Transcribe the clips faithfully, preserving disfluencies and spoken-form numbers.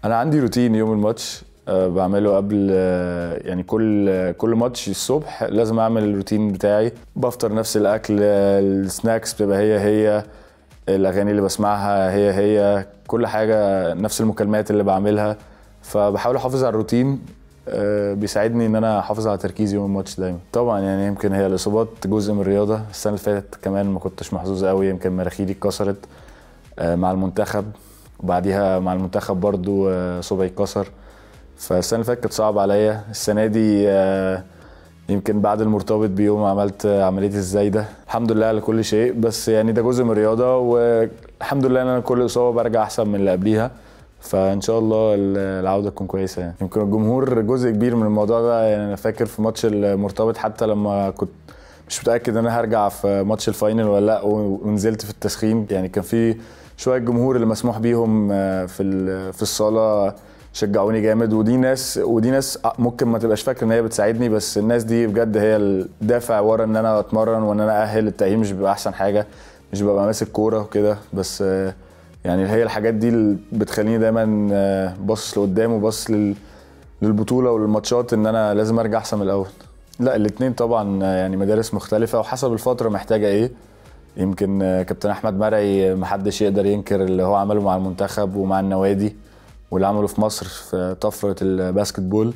انا عندي روتين يوم الماتش أه بعمله قبل أه يعني كل كل ماتش الصبح لازم اعمل الروتين بتاعي. بفطر نفس الاكل، السناكس بتبقى هي هي، الاغاني اللي بسمعها هي هي، كل حاجه نفس المكالمات اللي بعملها. فبحاول احافظ على الروتين، أه بيساعدني ان انا احافظ على تركيزي يوم الماتش دايما. طبعا يعني يمكن هي الاصابات جزء من الرياضه. السنه اللي فاتت كمان ما كنتش محظوظ قوي، يمكن مناخيري اتكسرت أه مع المنتخب، وبعديها مع المنتخب برضو صبعي اتكسر. فالسنه اللي فاتت كانت صعبه عليا. السنه دي يمكن بعد المرتبط بيوم عملت عمليه الزايده، الحمد لله على كل شيء. بس يعني ده جزء من الرياضه، والحمد لله ان انا كل اصابه برجع احسن من اللي قبليها. فان شاء الله العوده تكون كويسه. يعني يمكن الجمهور جزء كبير من الموضوع ده. يعني انا فاكر في ماتش المرتبط حتى لما كنت مش متاكد ان انا هرجع في ماتش الفاينل ولا لا، ونزلت في التسخين، يعني كان في شويه جمهور اللي مسموح بيهم في في الصاله شجعوني جامد. ودي ناس ودي ناس ممكن ما تبقاش فاكر ان هي بتساعدني، بس الناس دي بجد هي الدافع ورا ان انا اتمرن وان انا اهل. التاهيل مش بيبقى احسن حاجه، مش ببقى ماسك كوره وكده، بس يعني هي الحاجات دي اللي بتخليني دايما باصص لقدام وباصص للبطوله وللماتشات ان انا لازم ارجع احسن من الاول. لا الاثنين طبعا يعني مدارس مختلفه وحسب الفتره محتاجه ايه. يمكن كابتن احمد مرعي محدش يقدر ينكر اللي هو عمله مع المنتخب ومع النوادي واللي عمله في مصر في طفره الباسكت بول.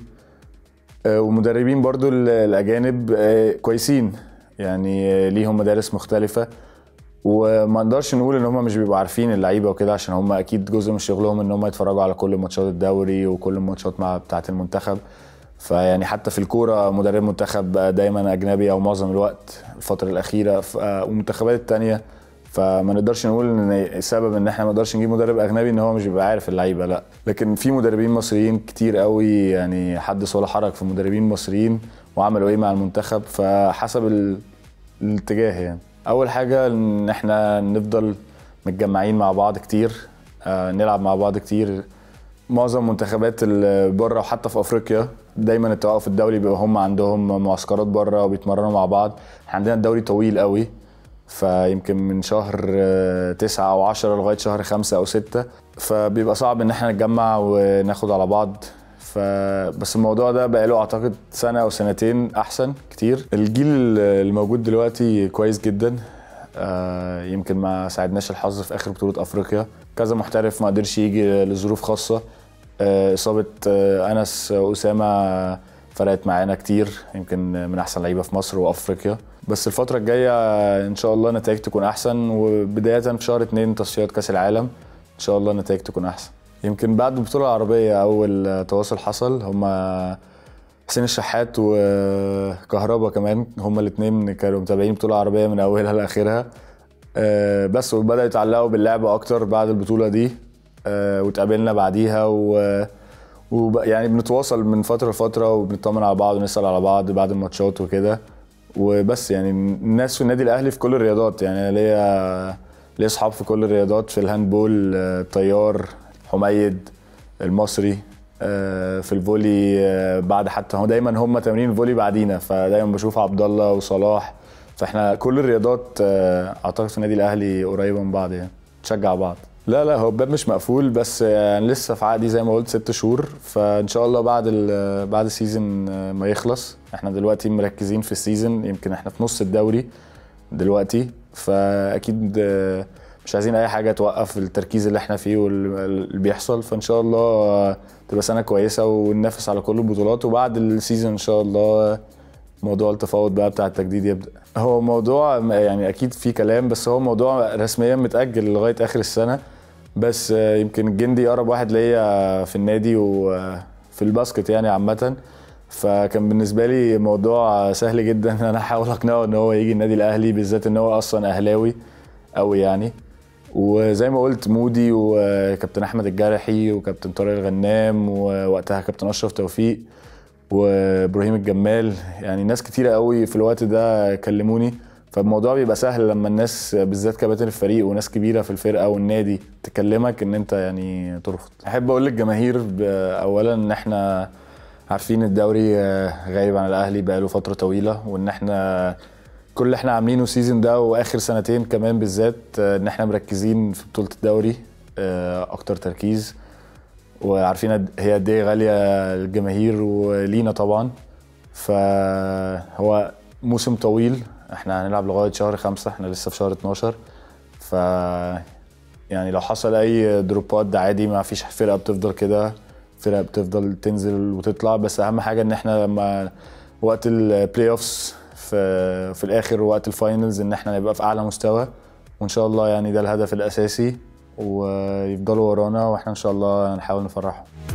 ومدربين برضو الاجانب كويسين، يعني ليهم مدارس مختلفه، وما نقدرش نقول ان هم مش بيبقوا عارفين اللعيبه وكده، عشان هم اكيد جزء من شغلهم ان هم يتفرجوا على كل ماتشات الدوري وكل الماتشات مع بتاعه المنتخب. فيعني حتى في الكوره مدرب منتخب دايما اجنبي او معظم الوقت الفتره الاخيره، والمنتخبات الثانيه. فما نقدرش نقول ان السبب ان احنا ما نقدرش نجيب مدرب اجنبي ان هو مش بيبقى عارف اللعيبه، لا. لكن في مدربين مصريين كتير قوي، يعني حدث ولا حرج في مدربين مصريين وعملوا ايه مع المنتخب. فحسب الاتجاه يعني. اول حاجه ان احنا نفضل متجمعين مع بعض كتير، آه نلعب مع بعض كتير. معظم منتخبات بره وحتى في افريقيا دايما التوقف الدولي بيبقى هم عندهم معسكرات بره وبيتمرنوا مع بعض. احنا عندنا الدوري طويل قوي، فيمكن من شهر تسعة او عشرة لغايه شهر خمسة او ستة، فبيبقى صعب ان احنا نتجمع وناخد على بعض. فبس الموضوع ده بقى له اعتقد سنه او سنتين احسن كتير. الجيل الموجود دلوقتي كويس جدا، آه يمكن ما ساعدناش الحظ في اخر بطوله افريقيا، كذا محترف ما قدرش يجي لظروف خاصه. آه اصابه آه انس اسامه فرقت معانا كتير، يمكن من احسن لعيبه في مصر وافريقيا. بس الفتره الجايه ان شاء الله النتائج تكون احسن، وبدايه في شهر اتنين تصفيات كاس العالم ان شاء الله النتائج تكون احسن. يمكن بعد البطوله العربيه اول تواصل حصل هما حسين الشحات وكهربا، كمان هما الاثنين كانوا متابعين البطوله العربيه من اولها لاخرها. أه بس وبداوا يتعلقوا باللعبه اكتر بعد البطوله دي. أه واتقابلنا بعديها و ويعني بنتواصل من فتره لفتره وبنطمن على بعض ونسال على بعض بعد الماتشات وكده وبس. يعني الناس في النادي الاهلي في كل الرياضات، يعني ليا ليا اصحاب في كل الرياضات، في الهاندبول الطيار حميد المصري، في الفولي بعد حتى هو دايما هم تمرين الفولي بعدينا، فدايما بشوف عبد الله وصلاح. فاحنا كل الرياضات اعتقد في النادي الاهلي قريبه من بعض، يعني نشجع بعض. لا لا هو الباب مش مقفول، بس يعني لسه في عقدي زي ما قلت ست شهور. فان شاء الله بعد بعد السيزون ما يخلص، احنا دلوقتي مركزين في السيزون، يمكن احنا في نص الدوري دلوقتي، فاكيد مش عايزين اي حاجه توقف التركيز اللي احنا فيه واللي بيحصل. فان شاء الله تبقى سنه كويسه وننافس على كل البطولات، وبعد السيزون ان شاء الله موضوع التفاوض بقى بتاع التجديد يبدا. هو موضوع يعني اكيد في كلام، بس هو موضوع رسميا متاجل لغايه اخر السنه. بس يمكن الجندي اقرب واحد ليا في النادي وفي الباسكت يعني عامه، فكان بالنسبه لي موضوع سهل جدا ان انا احاول اقنعه ان هو يجي النادي الاهلي، بالذات ان هو اصلا اهلاوي قوي يعني. وزي ما قلت مودي وكابتن احمد الجارحي وكابتن طارق الغنام ووقتها كابتن اشرف توفيق وابراهيم الجمال، يعني ناس كتيره قوي في الوقت ده كلموني. فالموضوع بيبقى سهل لما الناس بالذات كباتن الفريق وناس كبيره في الفرقه والنادي تكلمك ان انت يعني ترفض. احب اقول للجماهير اولا ان احنا عارفين الدوري غايب عن الاهلي بقاله فتره طويله، وان احنا كل اللي احنا عاملينه السيزون ده واخر سنتين كمان بالذات ان احنا مركزين في بطوله الدوري اكتر تركيز، وعارفين قد- هي قد ايه غاليه الجماهير ولينا طبعا. فهو موسم طويل، احنا هنلعب لغايه شهر خمسة، احنا لسه في شهر اتناشر. ف يعني لو حصل اي دروبات ده عادي، ما فيش فرقه بتفضل كده، فرقه بتفضل تنزل وتطلع. بس اهم حاجه ان احنا لما وقت البلاي اوفس في في الاخر ووقت الفاينلز ان احنا نبقى في اعلى مستوى، وان شاء الله يعني ده الهدف الاساسي، ويفضلوا ورانا واحنا ان شاء الله هنحاول نفرحهم.